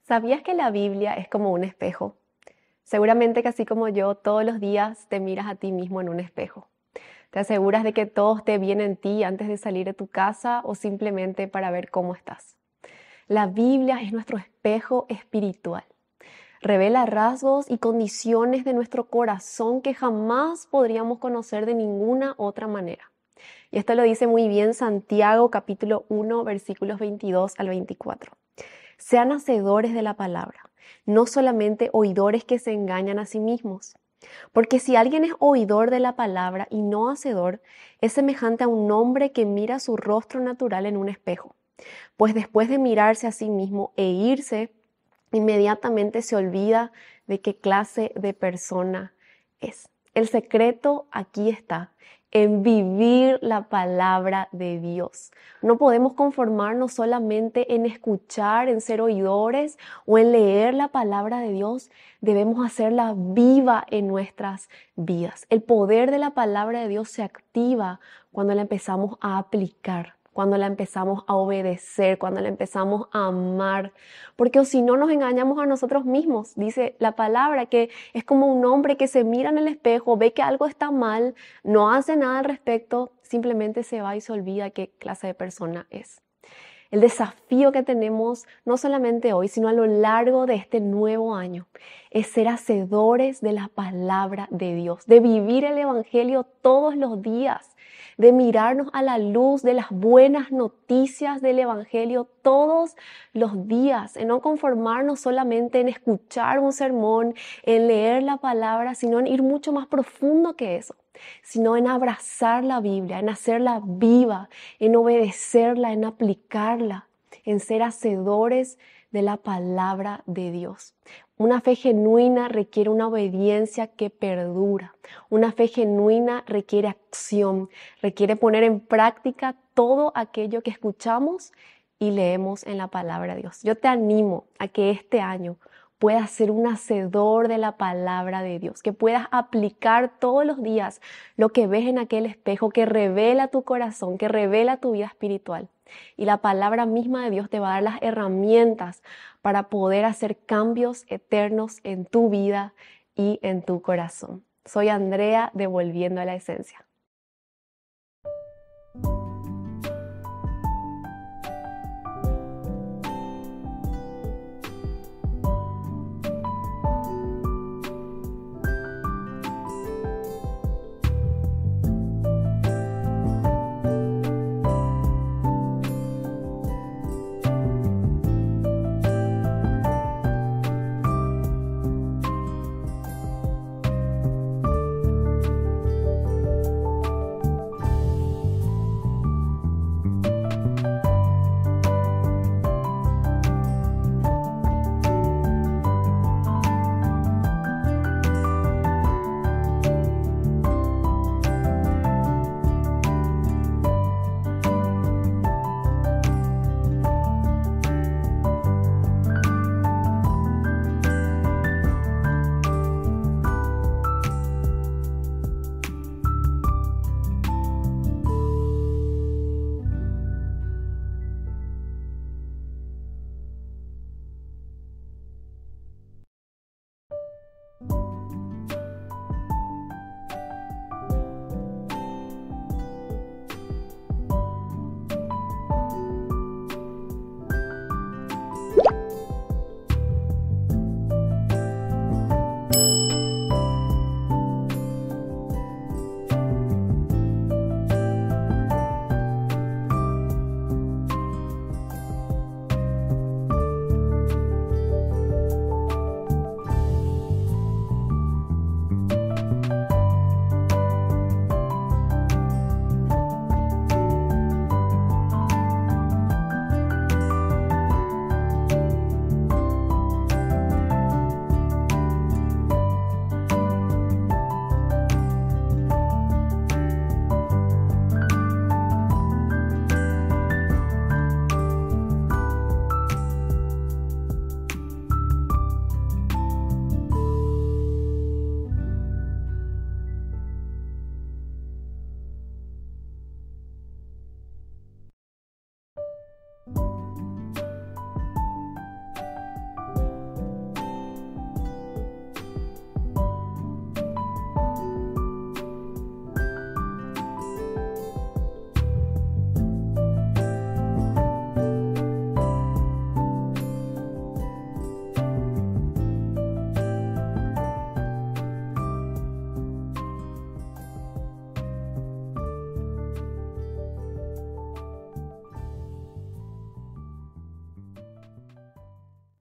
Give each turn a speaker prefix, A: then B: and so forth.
A: ¿Sabías que la Biblia es como un espejo? Seguramente que así como yo, todos los días te miras a ti mismo en un espejo. Te aseguras de que todo esté bien en ti antes de salir de tu casa o simplemente para ver cómo estás. La Biblia es nuestro espejo espiritual. Revela rasgos y condiciones de nuestro corazón que jamás podríamos conocer de ninguna otra manera. Y esto lo dice muy bien Santiago capítulo 1 versículos 22 al 24. Sean hacedores de la palabra, no solamente oidores que se engañan a sí mismos. Porque si alguien es oidor de la palabra y no hacedor, es semejante a un hombre que mira su rostro natural en un espejo. Pues después de mirarse a sí mismo e irse, inmediatamente se olvida de qué clase de persona es. El secreto aquí está, en vivir la palabra de Dios. No podemos conformarnos solamente en escuchar, en ser oidores o en leer la palabra de Dios. Debemos hacerla viva en nuestras vidas. El poder de la palabra de Dios se activa cuando la empezamos a aplicar, cuando la empezamos a obedecer, cuando la empezamos a amar, porque si no nos engañamos a nosotros mismos. Dice la palabra que es como un hombre que se mira en el espejo, ve que algo está mal, no hace nada al respecto, simplemente se va y se olvida qué clase de persona es. El desafío que tenemos no solamente hoy, sino a lo largo de este nuevo año, es ser hacedores de la palabra de Dios, de vivir el Evangelio todos los días, de mirarnos a la luz de las buenas noticias del Evangelio todos los días, en no conformarnos solamente en escuchar un sermón, en leer la palabra, sino en ir mucho más profundo que eso, sino en abrazar la Biblia, en hacerla viva, en obedecerla, en aplicarla, en ser hacedores de la palabra de Dios. Una fe genuina requiere una obediencia que perdura. Una fe genuina requiere acción, requiere poner en práctica todo aquello que escuchamos y leemos en la palabra de Dios. Yo te animo a que este año puedas ser un hacedor de la palabra de Dios, que puedas aplicar todos los días lo que ves en aquel espejo que revela tu corazón, que revela tu vida espiritual. Y la palabra misma de Dios te va a dar las herramientas para poder hacer cambios eternos en tu vida y en tu corazón. Soy Andrea de Volviendo a la Esencia.